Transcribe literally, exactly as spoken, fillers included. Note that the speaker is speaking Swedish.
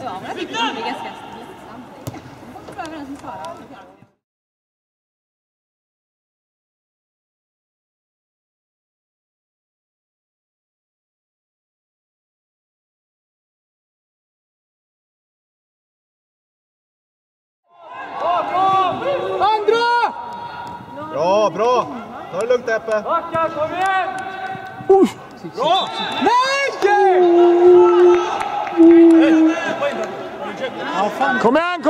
Ja, men jag tycker det är ganska lättsamt. Jag behöver den som svarar. Andra! Bra, bra! Ta det lugnt, Eppe. Backa, kom igen! Uh. Bra! Nej! Kom igen!